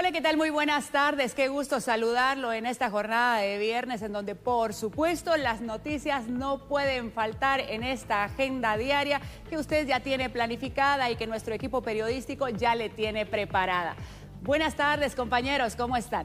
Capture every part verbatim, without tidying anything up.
Hola, ¿qué tal? Muy buenas tardes. Qué gusto saludarlo en esta jornada de viernes en donde, por supuesto, las noticias no pueden faltar en esta agenda diaria que usted ya tiene planificada y que nuestro equipo periodístico ya le tiene preparada. Buenas tardes, compañeros. ¿Cómo están?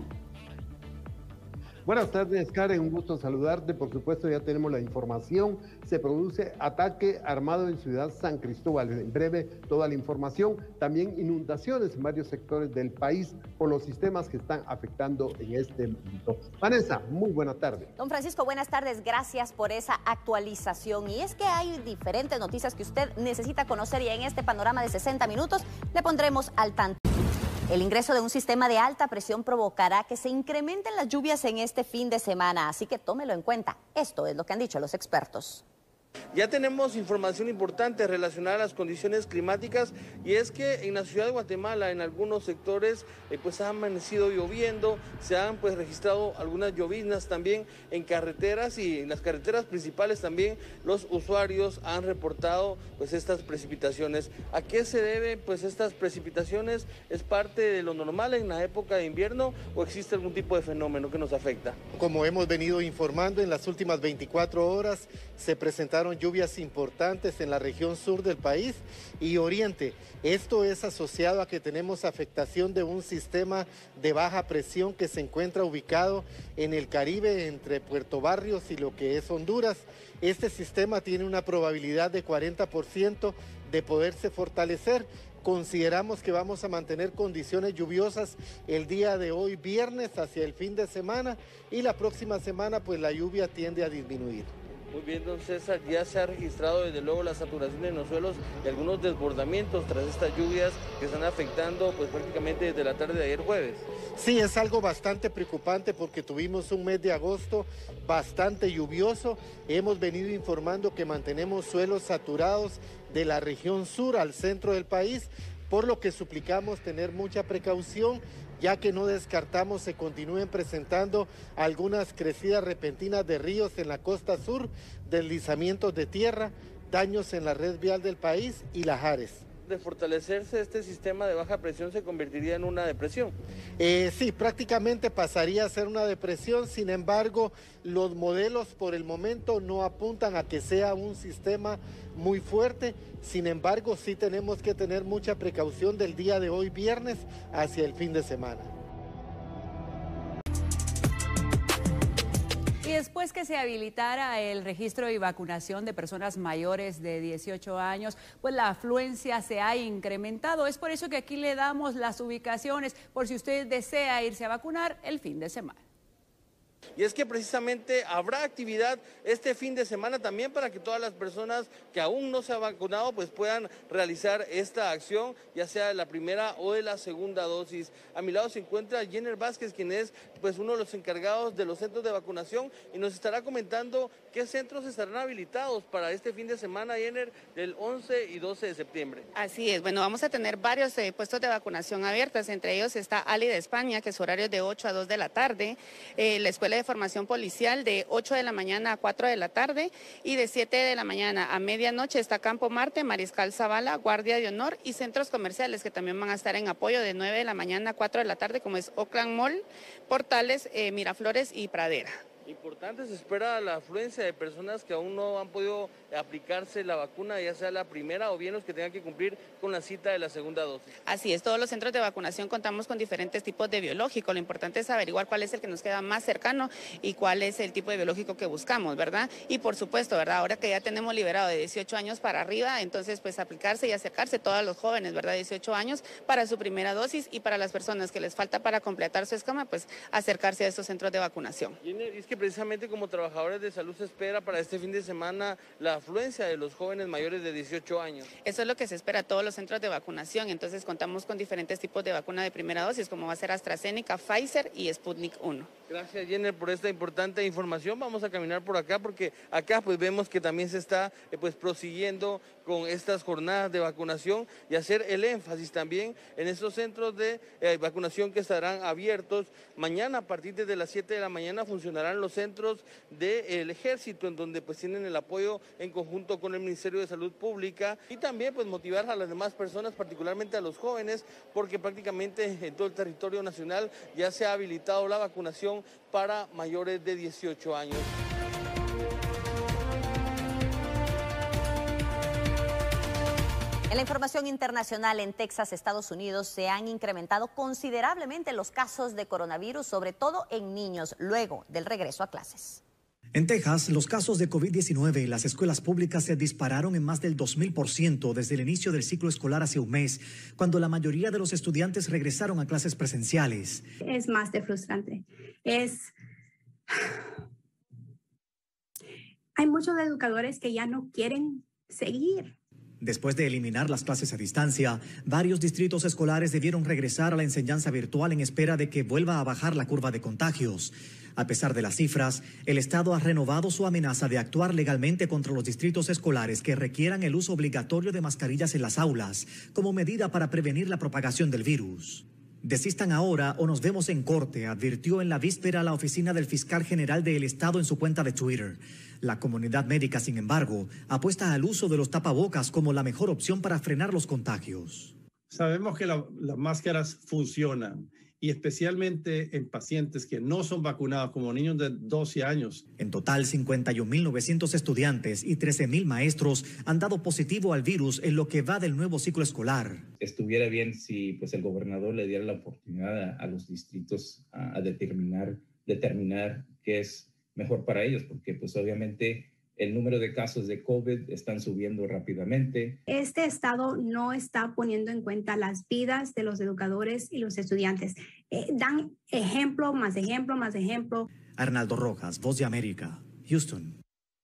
Buenas tardes, Karen, un gusto saludarte. Por supuesto, ya tenemos la información. Se produce ataque armado en Ciudad San Cristóbal. En breve, toda la información. También inundaciones en varios sectores del país por los sistemas que están afectando en este momento. Vanessa, muy buena tarde. Don Francisco, buenas tardes. Gracias por esa actualización. Y es que hay diferentes noticias que usted necesita conocer y en este panorama de sesenta minutos le pondremos al tanto. El ingreso de un sistema de alta presión provocará que se incrementen las lluvias en este fin de semana, así que tómelo en cuenta. Esto es lo que han dicho los expertos. Ya tenemos información importante relacionada a las condiciones climáticas y es que en la ciudad de Guatemala en algunos sectores eh, pues ha amanecido lloviendo, se han pues registrado algunas lloviznas también en carreteras y en las carreteras principales también los usuarios han reportado pues estas precipitaciones. ¿A qué se debe pues estas precipitaciones? ¿Es parte de lo normal en la época de invierno o existe algún tipo de fenómeno que nos afecta? Como hemos venido informando, en las últimas veinticuatro horas se presentaron lluvias importantes en la región sur del país y oriente. Esto es asociado a que tenemos afectación de un sistema de baja presión que se encuentra ubicado en el Caribe entre Puerto Barrios y lo que es Honduras. Este sistema tiene una probabilidad de cuarenta por ciento de poderse fortalecer. Consideramos que vamos a mantener condiciones lluviosas el día de hoy, viernes, hacia el fin de semana, y la próxima semana pues la lluvia tiende a disminuir. Muy bien, don César, ya se ha registrado desde luego la saturación en los suelos y algunos desbordamientos tras estas lluvias que están afectando pues prácticamente desde la tarde de ayer jueves. Sí, es algo bastante preocupante porque tuvimos un mes de agosto bastante lluvioso. Hemos venido informando que mantenemos suelos saturados de la región sur al centro del país, por lo que suplicamos tener mucha precaución, ya que no descartamos se continúen presentando algunas crecidas repentinas de ríos en la costa sur, deslizamientos de tierra, daños en la red vial del país y lajares. De fortalecerse este sistema de baja presión se convertiría en una depresión. Eh, sí, prácticamente pasaría a ser una depresión, sin embargo, los modelos por el momento no apuntan a que sea un sistema muy fuerte, sin embargo, sí tenemos que tener mucha precaución del día de hoy, viernes, hacia el fin de semana. Y después que se habilitara el registro y vacunación de personas mayores de dieciocho años, pues la afluencia se ha incrementado. Es por eso que aquí le damos las ubicaciones por si usted desea irse a vacunar el fin de semana. Y es que precisamente habrá actividad este fin de semana también para que todas las personas que aún no se han vacunado pues puedan realizar esta acción, ya sea de la primera o de la segunda dosis. A mi lado se encuentra Jenner Vázquez, quien es pues uno de los encargados de los centros de vacunación y nos estará comentando qué centros estarán habilitados para este fin de semana, Jenner, del once y doce de septiembre. Así es, bueno, vamos a tener varios eh, puestos de vacunación abiertos, entre ellos está Ali de España, que su horario es de ocho a dos de la tarde, eh, la Escuela de Formación Policial de ocho de la mañana a cuatro de la tarde y de siete de la mañana a medianoche está Campo Marte, Mariscal Zavala, Guardia de Honor y centros comerciales que también van a estar en apoyo de nueve de la mañana a cuatro de la tarde, como es Oakland Mall, Portales, eh, Miraflores y Pradera. Importante, se espera la afluencia de personas que aún no han podido aplicarse la vacuna, ya sea la primera o bien los que tengan que cumplir con la cita de la segunda dosis. Así es, todos los centros de vacunación contamos con diferentes tipos de biológico. Lo importante es averiguar cuál es el que nos queda más cercano y cuál es el tipo de biológico que buscamos, ¿verdad? Y por supuesto, ¿verdad? Ahora que ya tenemos liberado de dieciocho años para arriba, entonces pues aplicarse y acercarse todos los jóvenes, ¿verdad? dieciocho años para su primera dosis y para las personas que les falta para completar su esquema, pues acercarse a estos centros de vacunación. Y es que precisamente como trabajadores de salud se espera para este fin de semana la afluencia de los jóvenes mayores de dieciocho años. Eso es lo que se espera a todos los centros de vacunación, entonces contamos con diferentes tipos de vacuna de primera dosis, como va a ser AstraZeneca, Pfizer y Sputnik uno. Gracias, Jenner, por esta importante información. Vamos a caminar por acá porque acá pues vemos que también se está eh, pues prosiguiendo con estas jornadas de vacunación y hacer el énfasis también en estos centros de eh, vacunación que estarán abiertos. Mañana a partir de las siete de la mañana funcionarán los centros del Ejército, en donde pues tienen el apoyo en conjunto con el Ministerio de Salud Pública, y también pues motivar a las demás personas, particularmente a los jóvenes, porque prácticamente en todo el territorio nacional ya se ha habilitado la vacunación para mayores de dieciocho años. En la información internacional, en Texas, Estados Unidos, se han incrementado considerablemente los casos de coronavirus, sobre todo en niños, luego del regreso a clases. En Texas, los casos de COVID diecinueve en las escuelas públicas se dispararon en más del dos mil por ciento desde el inicio del ciclo escolar hace un mes, cuando la mayoría de los estudiantes regresaron a clases presenciales. Es más de frustrante. Es... Hay muchos educadores que ya no quieren seguir. Después de eliminar las clases a distancia, varios distritos escolares debieron regresar a la enseñanza virtual en espera de que vuelva a bajar la curva de contagios. A pesar de las cifras, el Estado ha renovado su amenaza de actuar legalmente contra los distritos escolares que requieran el uso obligatorio de mascarillas en las aulas, como medida para prevenir la propagación del virus. Desistan ahora o nos vemos en corte, advirtió en la víspera la oficina del fiscal general del Estado en su cuenta de Twitter. La comunidad médica, sin embargo, apuesta al uso de los tapabocas como la mejor opción para frenar los contagios. Sabemos que la, las máscaras funcionan, y especialmente en pacientes que no son vacunados, como niños de doce años. En total, cincuenta y un mil novecientos estudiantes y trece mil maestros han dado positivo al virus en lo que va del nuevo ciclo escolar. Estuviera bien si pues, el gobernador le diera la oportunidad a, a los distritos a, a determinar, determinar qué es mejor para ellos, porque pues obviamente el número de casos de COVID están subiendo rápidamente. Este estado no está poniendo en cuenta las vidas de los educadores y los estudiantes. Eh, dan ejemplo, más ejemplo, más ejemplo. Arnaldo Rojas, Voz de América, Houston.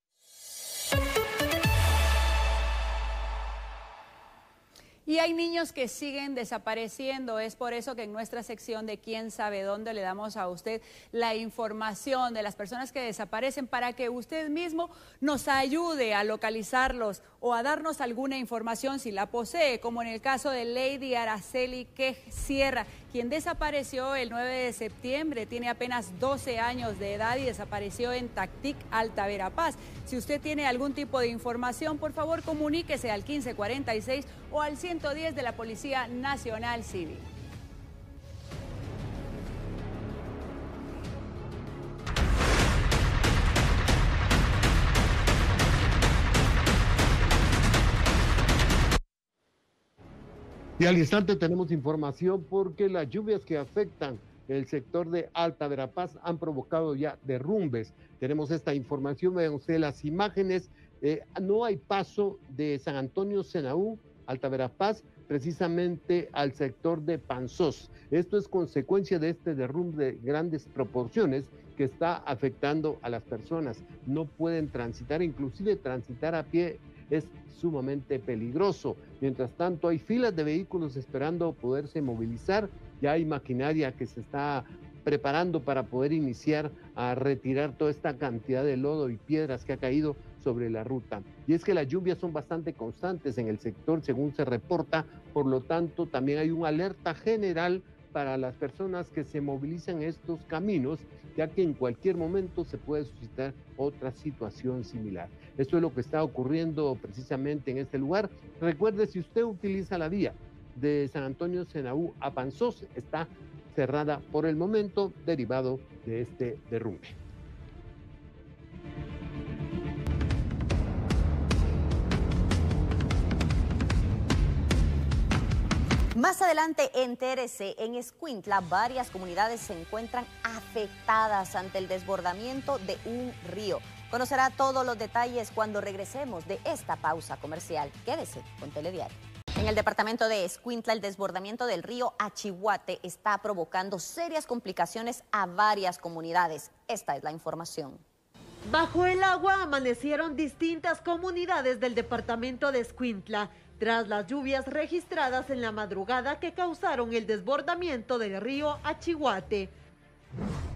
Y hay niños que siguen desapareciendo. Es por eso que en nuestra sección de Quién sabe dónde le damos a usted la información de las personas que desaparecen para que usted mismo nos ayude a localizarlos o a darnos alguna información si la posee, como en el caso de Lady Araceli Quej Sierra, quien desapareció el nueve de septiembre, tiene apenas doce años de edad y desapareció en Tactic, Alta Verapaz. Si usted tiene algún tipo de información, por favor comuníquese al quince cuarenta y seis o al ciento diez de la Policía Nacional Civil. Y al instante tenemos información porque las lluvias que afectan el sector de Alta Verapaz han provocado ya derrumbes. Tenemos esta información, vean ustedes las imágenes. Eh, no hay paso de San Antonio Senaú, Alta Verapaz, precisamente al sector de Panzós. Esto es consecuencia de este derrumbe de grandes proporciones que está afectando a las personas. No pueden transitar, inclusive transitar a pie es sumamente peligroso. Mientras tanto, hay filas de vehículos esperando poderse movilizar. Ya hay maquinaria que se está preparando para poder iniciar a retirar toda esta cantidad de lodo y piedras que ha caído sobre la ruta. Y es que las lluvias son bastante constantes en el sector, según se reporta, por lo tanto también hay una alerta general para las personas que se movilizan en estos caminos, ya que en cualquier momento se puede suscitar otra situación similar. Esto es lo que está ocurriendo precisamente en este lugar. Recuerde, si usted utiliza la vía de San Antonio Senaú a Panzós, está cerrada por el momento derivado de este derrumbe. Más adelante, entérese, en Escuintla varias comunidades se encuentran afectadas ante el desbordamiento de un río. Conocerá todos los detalles cuando regresemos de esta pausa comercial. Quédese con Telediario. En el departamento de Escuintla, el desbordamiento del río Achihuate está provocando serias complicaciones a varias comunidades. Esta es la información. Bajo el agua amanecieron distintas comunidades del departamento de Escuintla, tras las lluvias registradas en la madrugada que causaron el desbordamiento del río Achihuate.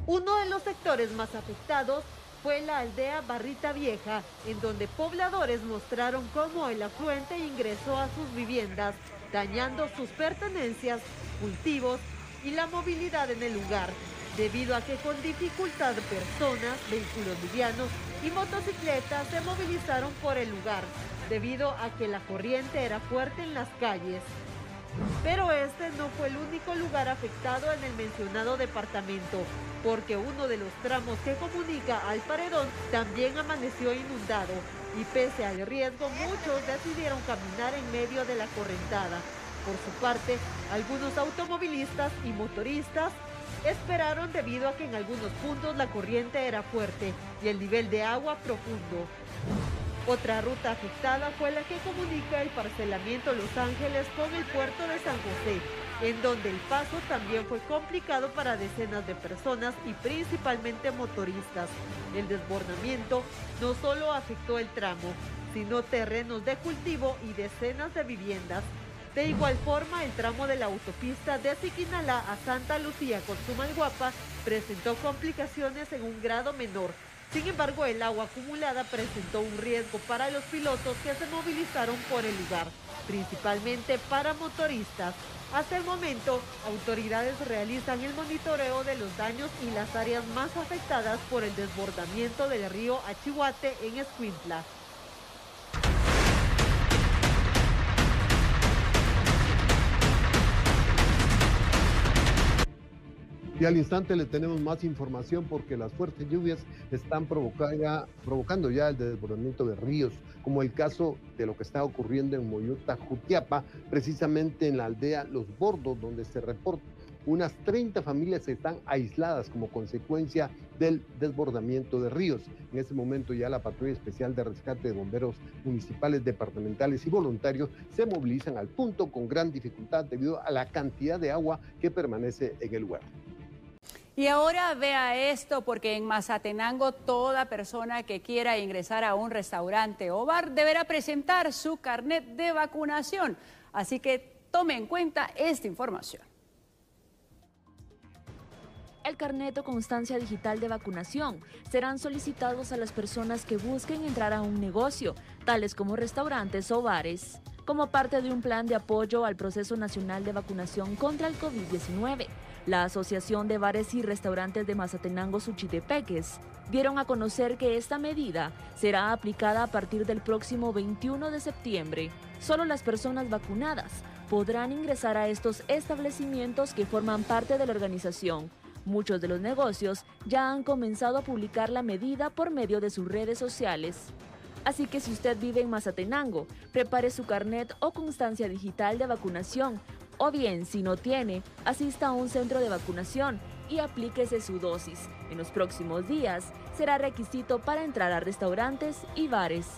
Uno de los sectores más afectados fue la aldea Barrita Vieja, en donde pobladores mostraron cómo el afluente ingresó a sus viviendas, dañando sus pertenencias, cultivos y la movilidad en el lugar, debido a que con dificultad personas, vehículos livianos y motocicletas se movilizaron por el lugar, debido a que la corriente era fuerte en las calles. Pero este no fue el único lugar afectado en el mencionado departamento, porque uno de los tramos que comunica al paredón también amaneció inundado, y pese al riesgo muchos decidieron caminar en medio de la correntada. Por su parte, algunos automovilistas y motoristas esperaron debido a que en algunos puntos la corriente era fuerte y el nivel de agua profundo. Otra ruta afectada fue la que comunica el parcelamiento Los Ángeles con el puerto de San José, en donde el paso también fue complicado para decenas de personas y principalmente motoristas. El desbordamiento no solo afectó el tramo, sino terrenos de cultivo y decenas de viviendas. De igual forma, el tramo de la autopista de Siquinalá a Santa Lucía con Sumalguapa presentó complicaciones en un grado menor. Sin embargo, el agua acumulada presentó un riesgo para los pilotos que se movilizaron por el lugar, principalmente para motoristas. Hasta el momento, autoridades realizan el monitoreo de los daños y las áreas más afectadas por el desbordamiento del río Achihuate en Escuintla. Y al instante le tenemos más información porque las fuertes lluvias están provocando, provocando ya el desbordamiento de ríos, como el caso de lo que está ocurriendo en Moyuta, Jutiapa, precisamente en la aldea Los Bordos, donde se reporta unas treinta familias están aisladas como consecuencia del desbordamiento de ríos. En este momento ya la patrulla especial de rescate de bomberos municipales, departamentales y voluntarios se movilizan al punto con gran dificultad debido a la cantidad de agua que permanece en el lugar. Y ahora vea esto, porque en Mazatenango toda persona que quiera ingresar a un restaurante o bar deberá presentar su carnet de vacunación. Así que tome en cuenta esta información. El carnet o constancia digital de vacunación serán solicitados a las personas que busquen entrar a un negocio, tales como restaurantes o bares, como parte de un plan de apoyo al proceso nacional de vacunación contra el COVID diecinueve. La Asociación de Bares y Restaurantes de Mazatenango, Suchitepeques, dieron a conocer que esta medida será aplicada a partir del próximo veintiuno de septiembre. Solo las personas vacunadas podrán ingresar a estos establecimientos que forman parte de la organización. Muchos de los negocios ya han comenzado a publicar la medida por medio de sus redes sociales. Así que si usted vive en Mazatenango, prepare su carnet o constancia digital de vacunación, o bien, si no tiene, asista a un centro de vacunación y aplíquese su dosis. En los próximos días será requisito para entrar a restaurantes y bares.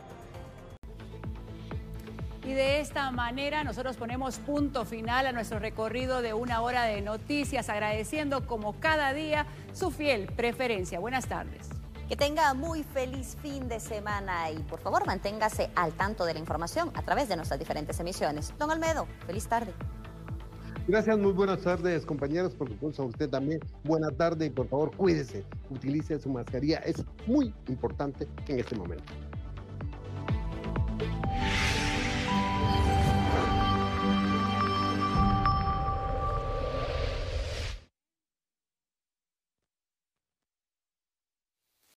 Y de esta manera nosotros ponemos punto final a nuestro recorrido de una hora de noticias, agradeciendo como cada día su fiel preferencia. Buenas tardes. Que tenga muy feliz fin de semana y por favor manténgase al tanto de la información a través de nuestras diferentes emisiones. Don Olmedo, feliz tarde. Gracias, muy buenas tardes, compañeros. Por supuesto, a usted también. Buena tarde y por favor cuídese, utilice su mascarilla. Es muy importante en este momento.